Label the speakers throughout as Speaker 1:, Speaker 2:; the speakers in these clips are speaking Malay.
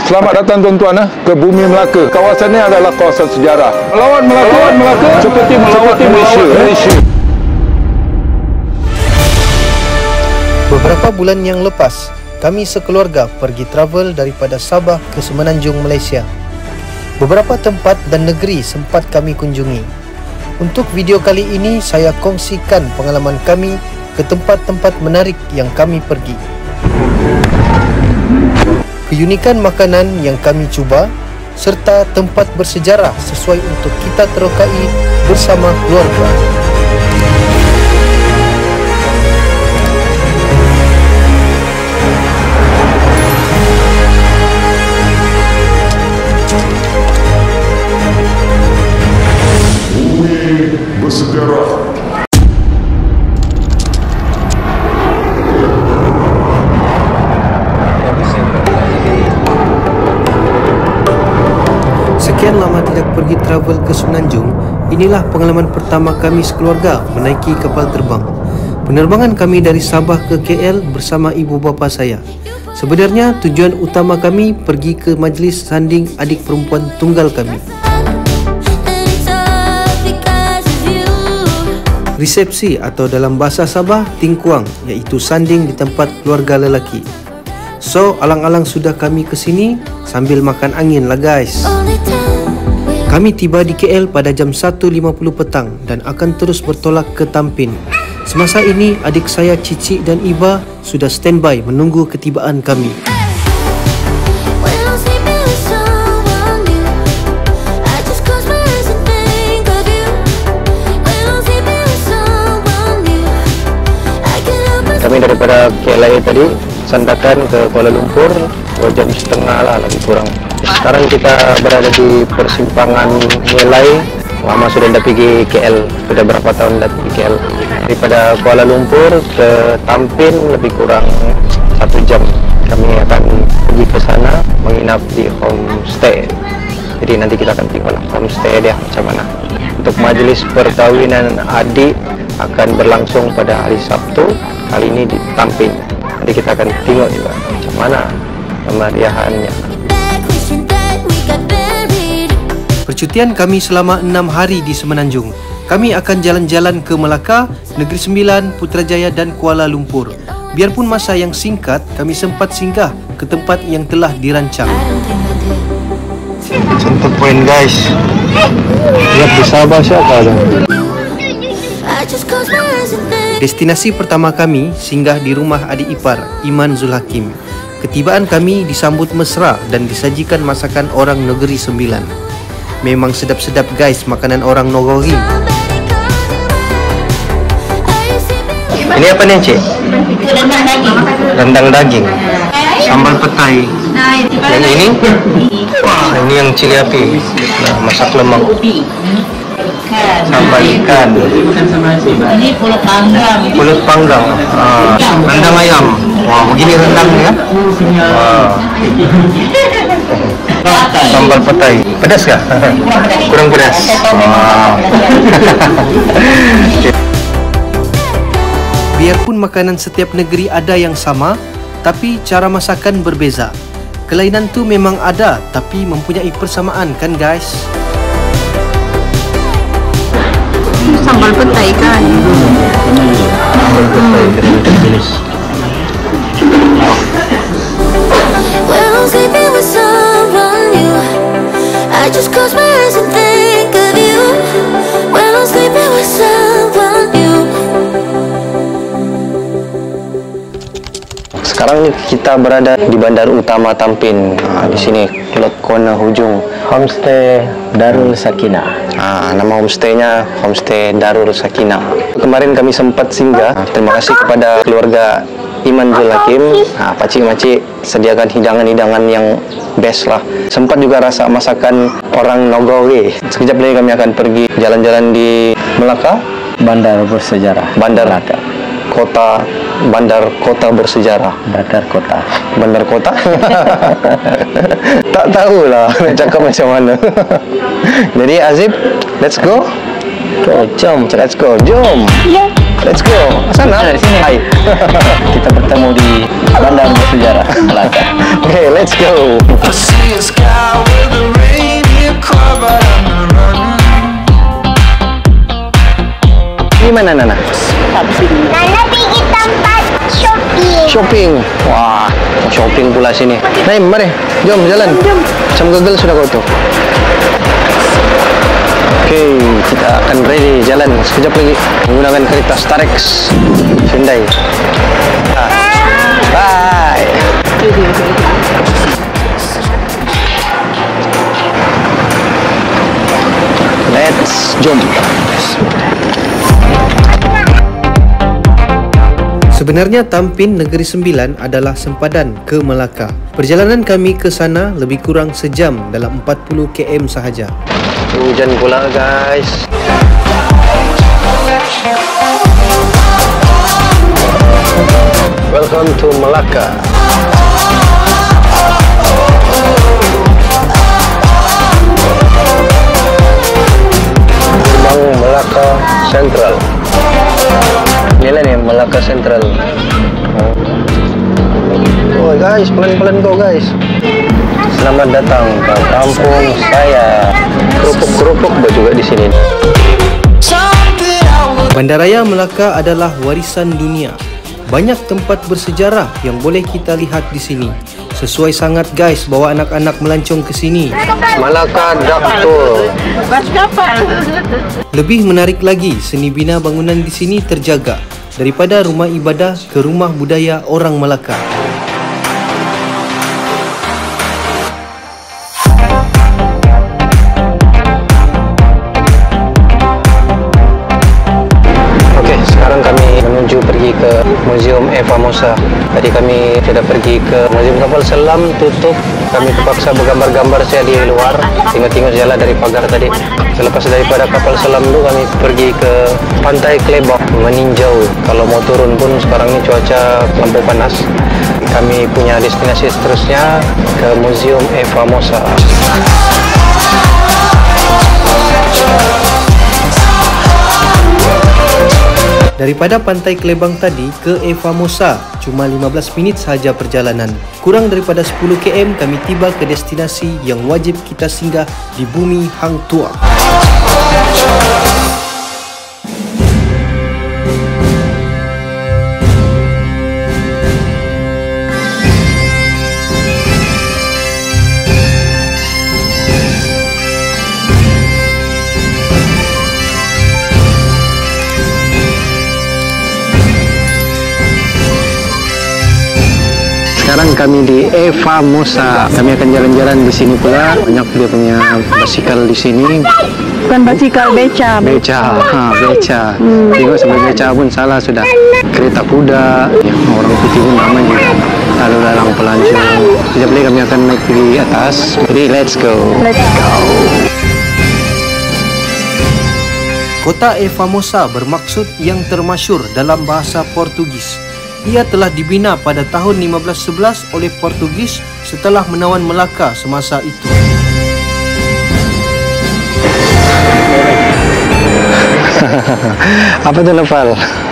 Speaker 1: Selamat datang tuan-tuan ke Bumi Melaka. Kawasan ini adalah kawasan sejarah. Melawan Melaka seperti melawat Malaysia.
Speaker 2: Beberapa bulan yang lepas, kami sekeluarga pergi travel daripada Sabah ke Semenanjung, Malaysia. Beberapa tempat dan negeri sempat kami kunjungi. Untuk video kali ini, saya kongsikan pengalaman kami ke tempat-tempat menarik yang kami pergi. Keunikan makanan yang kami cuba serta tempat bersejarah sesuai untuk kita terokai bersama keluarga.
Speaker 1: Bumi bersejarah.
Speaker 2: Sekian lama tidak pergi travel ke Semenanjung, inilah pengalaman pertama kami sekeluarga menaiki kapal terbang. Penerbangan kami dari Sabah ke KL bersama ibu bapa saya. Sebenarnya tujuan utama kami pergi ke majlis sanding adik perempuan tunggal kami. Resepsi atau dalam bahasa Sabah, tingkuang, iaitu sanding di tempat keluarga lelaki. So, alang-alang sudah kami ke sini sambil makan angin lah guys. Kami tiba di KL pada jam 1.50 petang dan akan terus bertolak ke Tampin. Semasa ini, adik saya Cici dan Iba sudah standby menunggu ketibaan kami.
Speaker 3: Kami daripada KLIA tadi sandakan ke Kuala Lumpur 2 jam setengah lah lebih kurang. Sekarang kita berada di persimpangan Nilai. Lama sudah dah pergi KL, sudah berapa tahun dah pergi KL. Daripada Kuala Lumpur ke Tampin lebih kurang 1 jam. Kami akan pergi ke sana menginap di homestay. Jadi nanti kita akan tengoklah homestay dia macam mana. Untuk majlis perkahwinan adik akan berlangsung pada hari Sabtu, kali ini di Tampin. Nanti kita akan tengok juga macam mana kemeriahannya.
Speaker 2: Percutian kami selama 6 hari di Semenanjung. Kami akan jalan-jalan ke Melaka, Negeri Sembilan, Putrajaya dan Kuala Lumpur. Biarpun masa yang singkat, kami sempat singgah ke tempat yang telah dirancang.
Speaker 3: Contoh poin guys. Lihat di Sabah siapa ada.
Speaker 2: Destinasi pertama kami singgah di rumah adik ipar, Iman Zulhakim. Ketibaan kami disambut mesra dan disajikan masakan orang Negeri Sembilan. Memang sedap-sedap guys makanan orang Nogori.
Speaker 3: Ini apa nih Cik? Rendang daging. Sambal petai. Yang ini? Wah, ini yang cili api. Nah, masak lemak. Sambal ikan.
Speaker 4: Ini pulut panggang.
Speaker 3: Pulut panggang. Rendang ayam. Wah, begini rendangnya. Wah. Sambal petai. Pedas kah? Kurang pedas. Wow.
Speaker 2: Biarpun makanan setiap negeri ada yang sama, tapi cara masakan berbeza. Kelainan tu memang ada, tapi mempunyai persamaan kan guys?
Speaker 4: Sambal petai kan?
Speaker 3: Sambal petai dengan jenis. Sekarang ni kita berada di Bandar Utama Tampin. Di sini Lot Kona hujung Homestay Darul Sakinah. Nama homestaynya Homestay Darul Sakinah. Kemarin kami sempat singgah. Terima kasih kepada keluarga Iman Zulhakim. Pakcik-makcik sediakan hidangan-hidangan yang best lah. Sempat juga rasa masakan orang Nogori. Sekejap lagi kami akan pergi jalan-jalan di Melaka.
Speaker 5: Bandar bersejarah.
Speaker 3: Bandar Melaka. Bandar kota bersejarah. Bandar kota. Tak tahulah nak cakap macam mana. Jadi Azib, let's go. Jom, let's go. Jom. Let's go. Sana. Sini. Hai.
Speaker 5: Kita bertemu di Bandar Bersejarah Melaka.
Speaker 3: Okay, let's go. mana Nana?
Speaker 6: Nana pergi tempat shopping.
Speaker 3: Shopping. Wah, shopping pula sini. Naim, mari. Jom jalan. Macam gagal sudah kau tuh. Oke, kita akan ready jalan sekejap lagi menggunakan kereta Starex Hyundai. Bye. Let's jump.
Speaker 2: Sebenarnya Tampin Negeri Sembilan adalah sempadan ke Melaka. Perjalanan kami ke sana lebih kurang sejam dalam 40 km sahaja.
Speaker 3: Hujan pula guys. Welcome to Melaka. Gerbang Melaka Central. Inilah nih Melaka Central. Oh guys, pelan-pelan kau guys. Selamat datang ke kampung saya. Kerupuk-kerupuk juga di sini.
Speaker 2: Bandaraya Melaka adalah warisan dunia. Banyak tempat bersejarah yang boleh kita lihat di sini. Sesuai sangat guys bawa anak-anak melancong ke sini.
Speaker 3: Melaka Daktul.
Speaker 4: Bas kapal.
Speaker 2: Lebih menarik lagi, seni bina bangunan di sini terjaga daripada rumah ibadah ke rumah budaya orang Melaka.
Speaker 3: Pergi ke Museum Eva Mosa. Tadi kami sudah pergi ke Museum Kapal Selam, tutup. Kami terpaksa bergambar-gambar saya di luar, tengok-tengok jalan dari pagar tadi. Selepas daripada Kapal Selam itu kami pergi ke Pantai Klebak meninjau. Kalau mau turun pun sekarang ini cuaca lampu panas. Kami punya destinasi seterusnya ke Museum Eva Mosa.
Speaker 2: Daripada Pantai Klebang tadi ke Eva Mosa cuma 15 minit sahaja perjalanan. Kurang daripada 10 km kami tiba ke destinasi yang wajib kita singgah di bumi Hang Tuah.
Speaker 3: Sekarang kami di Eva Mosa. Kami akan jalan-jalan di sini pula. Banyak dia punya basikal di sini.
Speaker 4: Bukan basikal, beca.
Speaker 3: Beca, beca. Tengok sampai beca pun salah sudah. Kereta kuda, ya, orang putih pun ramai juga. Lalu lalang pelancong. Sekejap lagi kami akan naik di atas. Jadi let's go.
Speaker 4: Let's go.
Speaker 2: Kota Eva Mosa bermaksud yang termasyur dalam bahasa Portugis. Ia telah dibina pada tahun 1511 oleh Portugis setelah menawan Melaka semasa itu.
Speaker 3: Apa tu Nopal?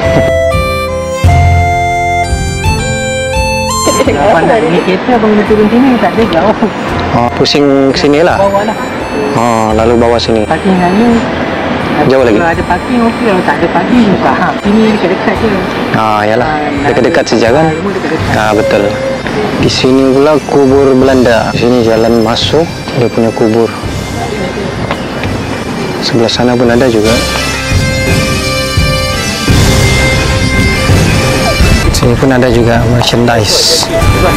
Speaker 4: Ini kita bangun turun sini tak ada jauh.
Speaker 3: Oh, pusing ke sini lah.
Speaker 4: Bawah lah.
Speaker 3: Oh, lalu bawa sini.
Speaker 4: Parkingannya
Speaker 3: Jauh lagi.
Speaker 4: Kalau ada parking okey, kalau tak ada parking buka. Sini dekat-dekat je.
Speaker 3: Ah, yalah. Dekat-dekat saja kan? Ah, betul. Di sini pula kubur Belanda. Di sini jalan masuk, dia punya kubur. Sebelah sana pun ada juga. Sini pun ada juga merchandise.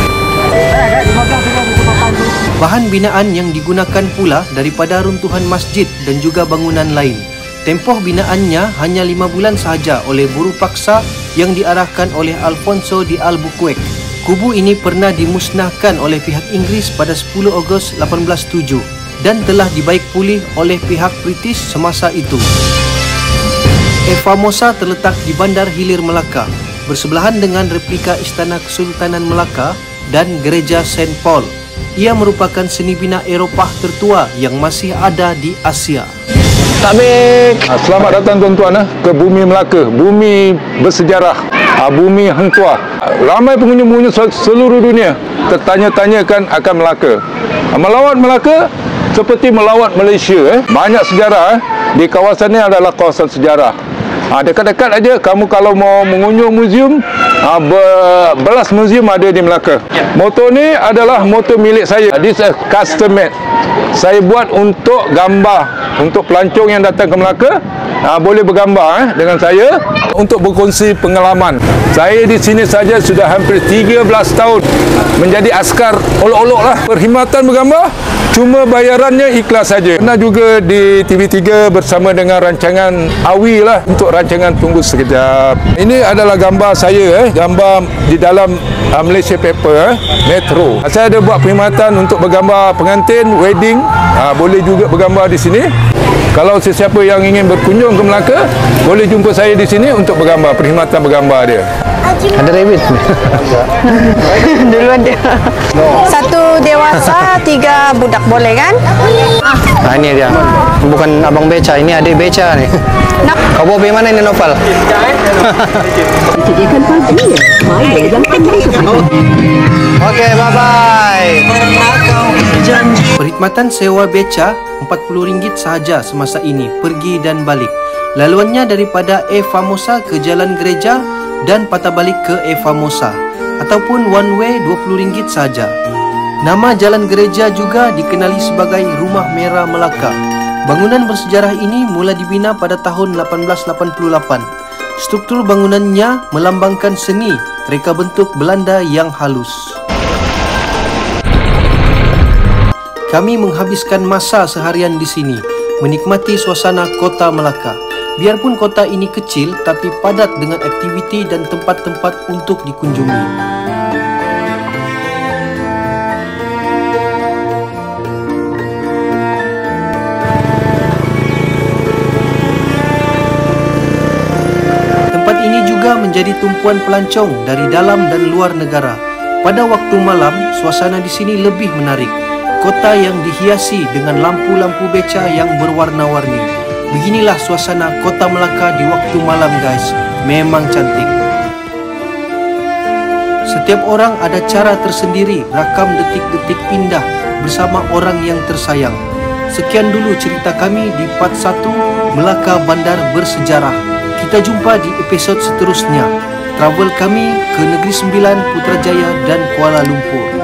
Speaker 2: Bahan binaan yang digunakan pula daripada runtuhan masjid dan juga bangunan lain. Tempoh binaannya hanya 5 bulan sahaja oleh buruh paksa yang diarahkan oleh Alfonso de Albuquerque. Kubu ini pernah dimusnahkan oleh pihak Inggeris pada 10 Ogos 1807 dan telah dibaik pulih oleh pihak British semasa itu. Eva Mosa terletak di Bandar Hilir Melaka, bersebelahan dengan replika Istana Kesultanan Melaka dan Gereja St. Paul. Ia merupakan seni bina Eropah tertua yang masih ada di Asia.
Speaker 3: Tabik.
Speaker 1: Selamat datang tuan-tuan ke bumi Melaka, bumi bersejarah, bumi Hang Tuah. Ramai pengunjung-pengunjung seluruh dunia tertanya-tanyakan akan Melaka. Melawat Melaka seperti melawat Malaysia. Banyak sejarah. Di kawasan ini adalah kawasan sejarah. Dekat-dekat aja kamu kalau mau mengunjung muzium, berbelas muzium ada di Melaka. Motor ni adalah motor milik saya. This is custom made. Saya buat untuk gambar, untuk pelancong yang datang ke Melaka, boleh bergambar dengan saya untuk berkongsi pengalaman. Saya di sini saja sudah hampir 13 tahun menjadi askar olok-olok lah. Perkhidmatan bergambar cuma bayarannya ikhlas saja. Pernah juga di TV3 bersama dengan rancangan Awi lah untuk rancangan Tunggu Sekejap. Ini adalah gambar saya, gambar di dalam Malaysia Paper, Metro. Saya ada buat perkhidmatan untuk bergambar pengantin, wedding, boleh juga bergambar di sini. Kalau sesiapa yang ingin berkunjung ke Melaka, boleh jumpa saya di sini untuk bergambar, perkhidmatan bergambar dia.
Speaker 3: Ada rabbit.
Speaker 7: Duluan dia. Satu dewasa, 3 budak boleh kan?
Speaker 3: Ini dia. Bukan abang beca, ini adik beca nih. Kau bawa bagaimana ini Noval? Oke, bye-bye.
Speaker 2: Perkhidmatan sewa beca RM40 sahaja semasa ini, pergi dan balik. Laluannya daripada E Famosa ke Jalan Gereja dan patah balik ke E Famosa, ataupun one way RM20 sahaja. Nama Jalan Gereja juga dikenali sebagai Rumah Merah Melaka. Bangunan bersejarah ini mula dibina pada tahun 1888. Struktur bangunannya melambangkan seni reka bentuk Belanda yang halus. Kami menghabiskan masa seharian di sini, menikmati suasana kota Melaka. Biarpun kota ini kecil, tapi padat dengan aktiviti dan tempat-tempat untuk dikunjungi. Tempat ini juga menjadi tumpuan pelancong dari dalam dan luar negara. Pada waktu malam, suasana di sini lebih menarik. Kota yang dihiasi dengan lampu-lampu beca yang berwarna-warni. Beginilah suasana kota Melaka di waktu malam, guys. Memang cantik. Setiap orang ada cara tersendiri rakam detik-detik indah bersama orang yang tersayang. Sekian dulu cerita kami di part 1 Melaka Bandar Bersejarah. Kita jumpa di episod seterusnya. Travel kami ke Negeri Sembilan, Putrajaya dan Kuala Lumpur.